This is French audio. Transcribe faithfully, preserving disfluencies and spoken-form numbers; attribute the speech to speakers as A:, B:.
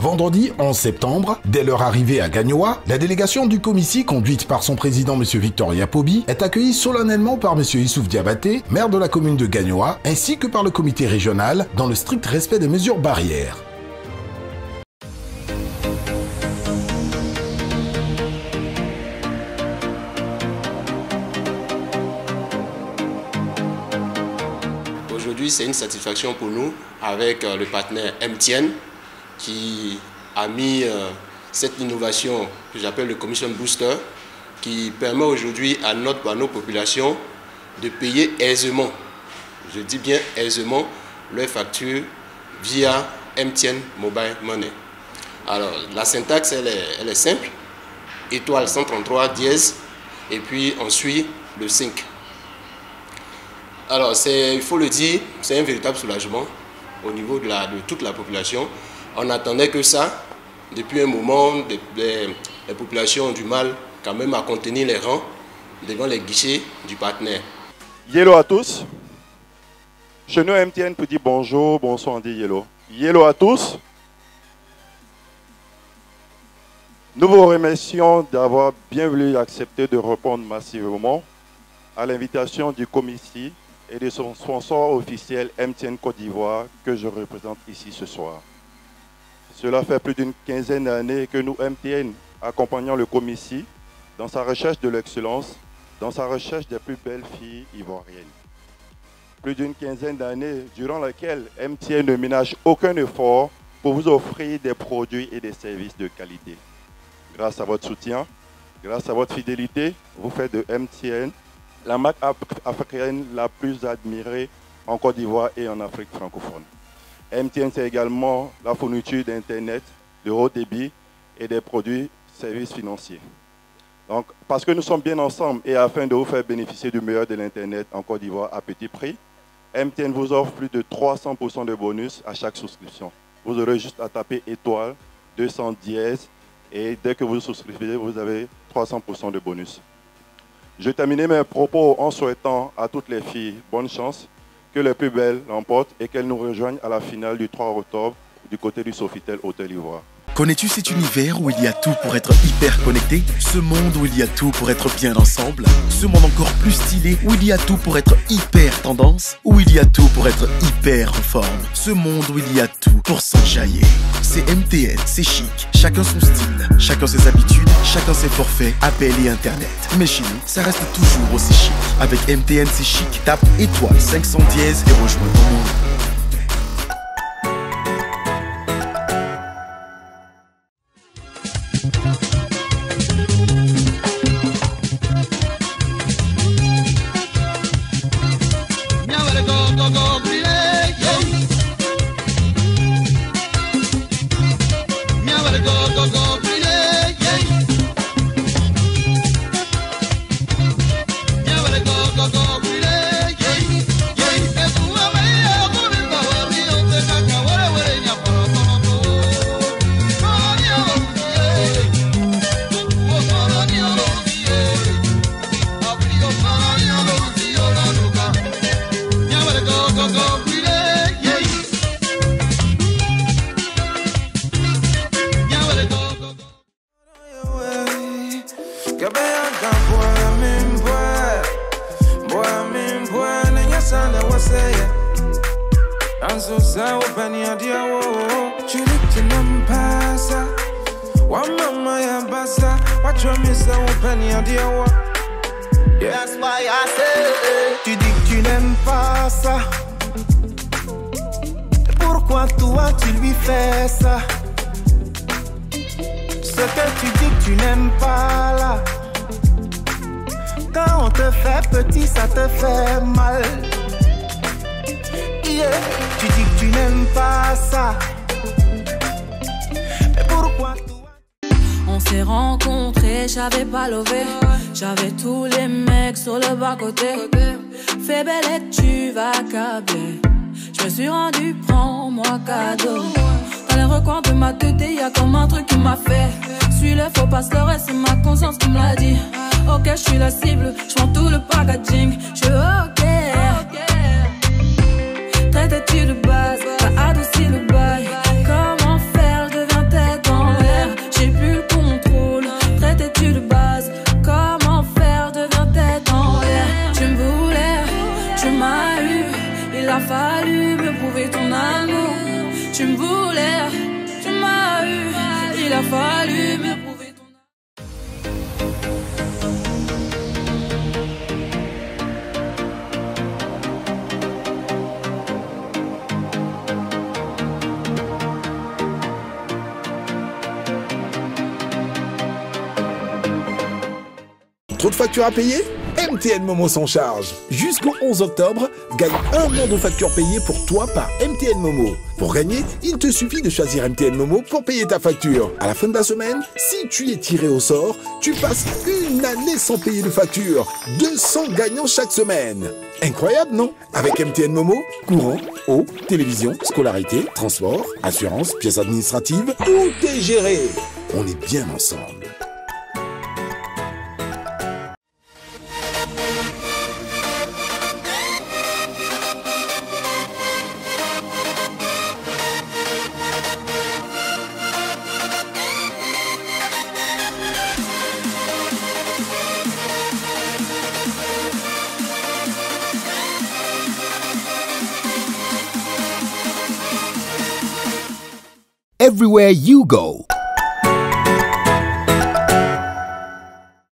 A: Vendredi onze septembre, dès leur arrivée à Gagnoa, la délégation du Comici, conduite par son président M. Victor Yapobi, est accueillie solennellement par M. Issouf Diabaté, maire de la commune de Gagnoa, ainsi que par le comité régional, dans le strict respect des mesures barrières.
B: Aujourd'hui, c'est une satisfaction pour nous avec le partenaire M T N qui a mis cette innovation que j'appelle le Commission Booster qui permet aujourd'hui à, notre, à nos populations de payer aisément, je dis bien aisément, leurs factures via M T N Mobile Money. Alors, la syntaxe, elle est, elle est simple, étoile cent trente-trois dièse, et puis on suit le cinq. Alors, il faut le dire, c'est un véritable soulagement au niveau de, la, de toute la population. On n'attendait que ça. Depuis un moment, les, les, les populations ont du mal quand même à contenir les rangs devant les guichets du partenaire.
C: Yellow à tous. Chez nous, M T N peut dire bonjour, bonsoir, on dit Yellow. Yellow à tous. Nous vous remercions d'avoir bien voulu accepter de répondre massivement à l'invitation du Comici et de son sponsor officiel M T N Côte d'Ivoire que je représente ici ce soir. Cela fait plus d'une quinzaine d'années que nous, M T N, accompagnons le Comici dans sa recherche de l'excellence, dans sa recherche des plus belles filles ivoiriennes. Plus d'une quinzaine d'années durant laquelle M T N ne ménage aucun effort pour vous offrir des produits et des services de qualité. Grâce à votre soutien, grâce à votre fidélité, vous faites de M T N la marque africaine la plus admirée en Côte d'Ivoire et en Afrique francophone. M T N, c'est également la fourniture d'Internet, de haut débit et des produits services financiers. Donc, parce que nous sommes bien ensemble et afin de vous faire bénéficier du meilleur de l'Internet en Côte d'Ivoire à petit prix, M T N vous offre plus de trois cents pour cent de bonus à chaque souscription. Vous aurez juste à taper étoile deux cents dièse et dès que vous souscrivez, vous avez trois cents pour cent de bonus. Je termine mes propos en souhaitant à toutes les filles bonne chance, que les plus belles l'emportent et qu'elles nous rejoignent à la finale du trois octobre du côté du Sofitel Hôtel Ivoire.
D: Connais-tu cet univers où il y a tout pour être hyper connecté? Ce monde où il y a tout pour être bien ensemble? Ce monde encore plus stylé où il y a tout pour être hyper tendance? Où il y a tout pour être hyper en forme? Ce monde où il y a tout pour s'enjailler. C'est M T N, c'est chic, chacun son style, chacun ses habitudes, chacun ses forfaits, appels et internet. Mais chez nous, ça reste toujours aussi chic. Avec M T N, c'est chic, tape étoile cinq cents dièse et rejoins ton monde.
E: That's why I say, tu dis que tu n'aimes pas ça. Pourquoi toi tu lui fais ça? Ce que tu dis que tu n'aimes pas là, quand on te fait petit ça te fait mal. Yeah. Tu dis que tu n'aimes pas ça. Mais pourquoi toi?
F: On s'est rencontrés, j'avais pas levé. J'avais tous les mecs sur le bas-côté. Fais belle et tu vas câbler. Je me suis rendu, prends-moi cadeau. Dans les recoins de ma tête, y'a comme un truc qui m'a fait. Suis le faux pasteur et c'est ma conscience qui me l'a dit. Ok, je suis la cible, je prends tout le packaging. Je ok. Traite-tu de base, t'as adouci le bail. Comment faire, je deviens tel Il a fallu me prouver ton amour. Tu me voulais, tu m'as eu. Il a fallu me prouver ton
A: Trop de factures à payer? M T N Momo s'en charge. Jusqu'au onze octobre, gagne un mois de factures payées pour toi par M T N Momo. Pour gagner, il te suffit de choisir M T N Momo pour payer ta facture. À la fin de la semaine, si tu es tiré au sort, tu passes une année sans payer de facture. deux cents gagnants chaque semaine. Incroyable, non? Avec M T N Momo, courant, eau, télévision, scolarité, transport, assurance, pièces administratives, tout est géré. On est bien ensemble.
G: Everywhere you go,